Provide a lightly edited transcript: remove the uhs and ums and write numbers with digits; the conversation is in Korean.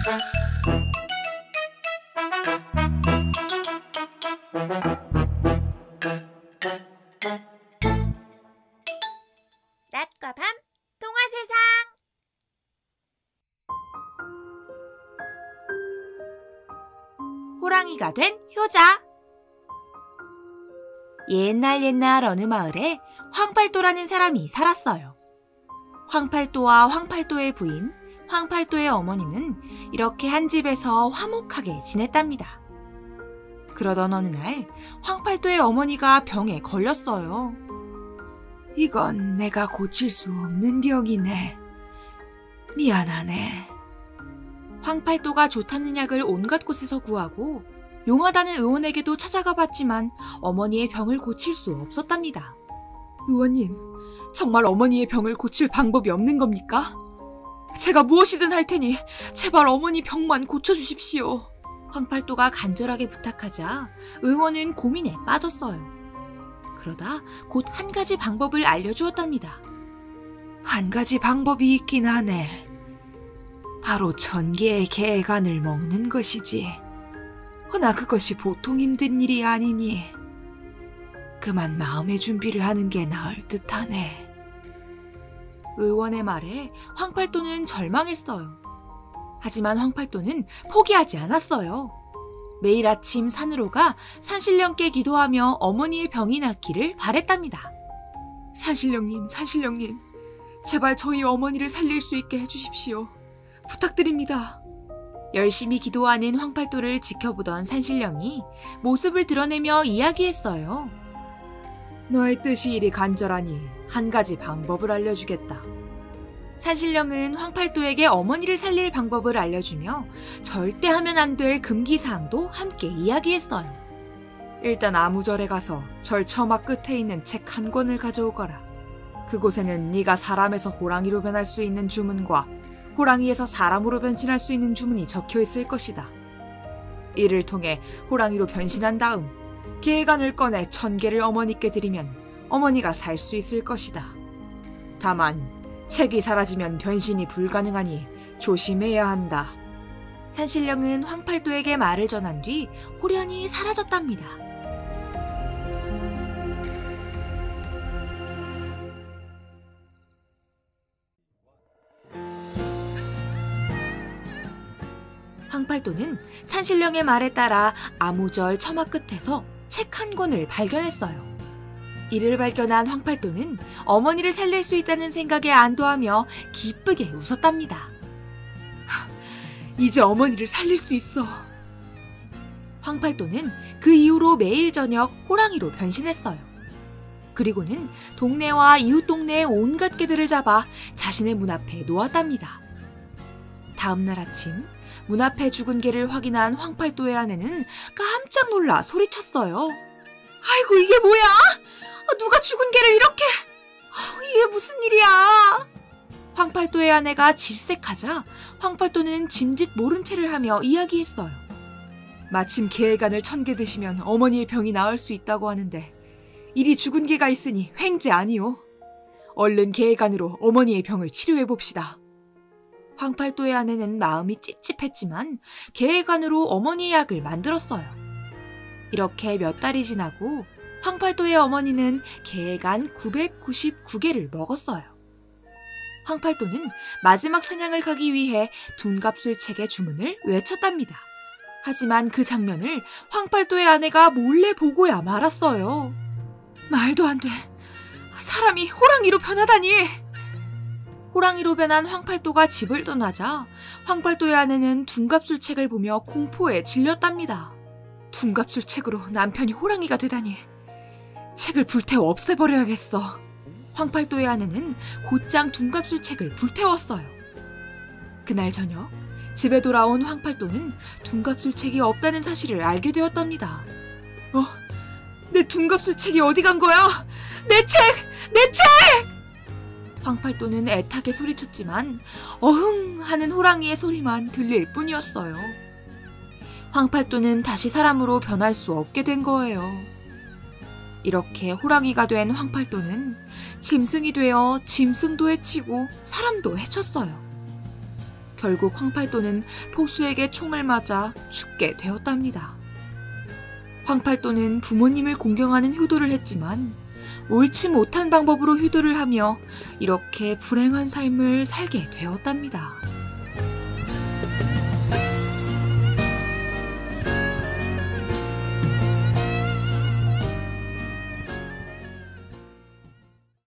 낮과 밤 동화세상. 호랑이가 된 효자. 옛날 어느 마을에 황팔도라는 사람이 살았어요. 황팔도와 황팔도의 부인, 황팔도의 어머니는 이렇게 한 집에서 화목하게 지냈답니다. 그러던 어느 날 황팔도의 어머니가 병에 걸렸어요. 이건 내가 고칠 수 없는 병이네. 미안하네. 황팔도가 좋다는 약을 온갖 곳에서 구하고 용하다는 의원에게도 찾아가 봤지만 어머니의 병을 고칠 수 없었답니다. 의원님, 정말 어머니의 병을 고칠 방법이 없는 겁니까? 제가 무엇이든 할 테니 제발 어머니 병만 고쳐주십시오. 황팔도가 간절하게 부탁하자 의원은 고민에 빠졌어요. 그러다 곧 한 가지 방법을 알려주었답니다. 한 가지 방법이 있긴 하네. 바로 1000개의 개간을 먹는 것이지. 허나 그것이 보통 힘든 일이 아니니 그만 마음의 준비를 하는 게 나을 듯하네. 의원의 말에 황팔도는 절망했어요. 하지만 황팔도는 포기하지 않았어요. 매일 아침 산으로 가 산신령께 기도하며 어머니의 병이 낫기를 바랬답니다. 산신령님, 제발 저희 어머니를 살릴 수 있게 해주십시오. 부탁드립니다. 열심히 기도하는 황팔도를 지켜보던 산신령이 모습을 드러내며 이야기했어요. 너의 뜻이 이리 간절하니 한 가지 방법을 알려주겠다. 산신령은 황팔도에게 어머니를 살릴 방법을 알려주며 절대 하면 안 될 금기사항도 함께 이야기했어요. 일단 아무절에 가서 절 처막 끝에 있는 책 한 권을 가져오거라. 그곳에는 네가 사람에서 호랑이로 변할 수 있는 주문과 호랑이에서 사람으로 변신할 수 있는 주문이 적혀 있을 것이다. 이를 통해 호랑이로 변신한 다음 개간을 꺼내 1000개를 어머니께 드리면 어머니가 살 수 있을 것이다. 다만 책이 사라지면 변신이 불가능하니 조심해야 한다. 산신령은 황팔도에게 말을 전한 뒤 호련히 사라졌답니다. 황팔도는 산신령의 말에 따라 아무절 처마 끝에서 책 한 권을 발견했어요. 이를 발견한 황팔도는 어머니를 살릴 수 있다는 생각에 안도하며 기쁘게 웃었답니다. 이제 어머니를 살릴 수 있어. 황팔도는 그 이후로 매일 저녁 호랑이로 변신했어요. 그리고는 동네와 이웃 동네의 온갖 개들을 잡아 자신의 문 앞에 놓았답니다. 다음날 아침 문 앞에 죽은 개를 확인한 황팔도의 아내는 깜짝 놀라 소리쳤어요. 아이고, 이게 뭐야? 누가 죽은 개를 이렇게... 이게 무슨 일이야? 황팔도의 아내가 질색하자 황팔도는 짐짓 모른 체를 하며 이야기했어요. 마침 개의 간을 1000개 드시면 어머니의 병이 나을 수 있다고 하는데 이리 죽은 개가 있으니 횡재 아니오. 얼른 개의 간으로 어머니의 병을 치료해봅시다. 황팔도의 아내는 마음이 찝찝했지만 개의 간으로 어머니의 약을 만들었어요. 이렇게 몇 달이 지나고 황팔도의 어머니는 개의 간 999개를 먹었어요. 황팔도는 마지막 사냥을 가기 위해 둔갑술책의 주문을 외쳤답니다. 하지만 그 장면을 황팔도의 아내가 몰래 보고야 말았어요. 말도 안 돼. 사람이 호랑이로 변하다니. 호랑이로 변한 황팔도가 집을 떠나자 황팔도의 아내는 둔갑술책을 보며 공포에 질렸답니다. 둔갑술책으로 남편이 호랑이가 되다니. 책을 불태워 없애버려야겠어. 황팔도의 아내는 곧장 둔갑술책을 불태웠어요. 그날 저녁 집에 돌아온 황팔도는 둔갑술책이 없다는 사실을 알게 되었답니다. 내 둔갑술책이 어디 간 거야? 내 책! 내 책! 황팔도는 애타게 소리쳤지만 어흥 하는 호랑이의 소리만 들릴 뿐이었어요. 황팔도는 다시 사람으로 변할 수 없게 된 거예요. 이렇게 호랑이가 된 황팔도는 짐승이 되어 짐승도 해치고 사람도 해쳤어요. 결국 황팔도는 포수에게 총을 맞아 죽게 되었답니다. 황팔도는 부모님을 공경하는 효도를 했지만 옳지 못한 방법으로 효도를 하며 이렇게 불행한 삶을 살게 되었답니다.